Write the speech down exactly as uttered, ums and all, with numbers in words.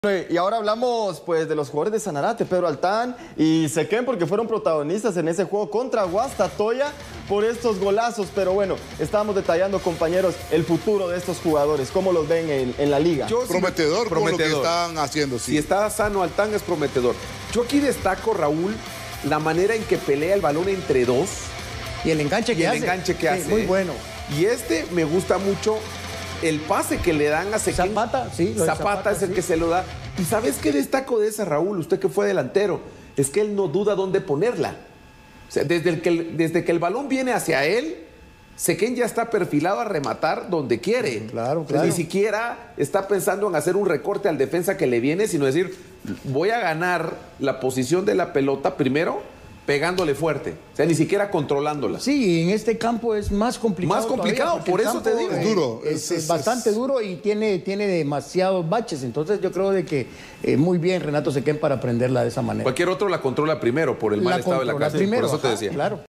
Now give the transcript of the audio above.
Y ahora hablamos pues de los jugadores de Sanarate, Pedro Altán y Sequén, porque fueron protagonistas en ese juego contra Guastatoya por estos golazos. Pero bueno, estábamos detallando, compañeros, el futuro de estos jugadores, cómo los ven en, en la liga. Yo, prometedor, por lo que están haciendo. Sí. Si está sano Altán es prometedor. Yo aquí destaco, Raúl, la manera en que pelea el balón entre dos. Y el enganche que y el hace. enganche que Sí, hace. muy bueno. Y este me gusta mucho. El pase que le dan a Sequén. Zapata, sí. Lo de Zapata, Zapata, es el sí. que se lo da. ¿Y sabes qué destaco de ese, Raúl? Usted que fue delantero. Es que él no duda dónde ponerla. O sea, desde, el que, el, desde que el balón viene hacia él, Sequén ya está perfilado a rematar donde quiere. Claro, O sea, claro. ni siquiera está pensando en hacer un recorte al defensa que le viene, sino decir, voy a ganar la posición de la pelota primero pegándole fuerte. O sea, ni siquiera controlándola. Sí, en este campo es más complicado. Más complicado, todavía, por el eso te campo, digo. eh, Es duro, Es, es- es es- bastante es- duro y tiene, tiene demasiados baches. Entonces yo creo de que eh, muy bien Renato Sequén para aprenderla de esa manera. Cualquier otro la controla primero por el mal La estado de la controla cancha. primero, Por eso te ajá, decía. claro.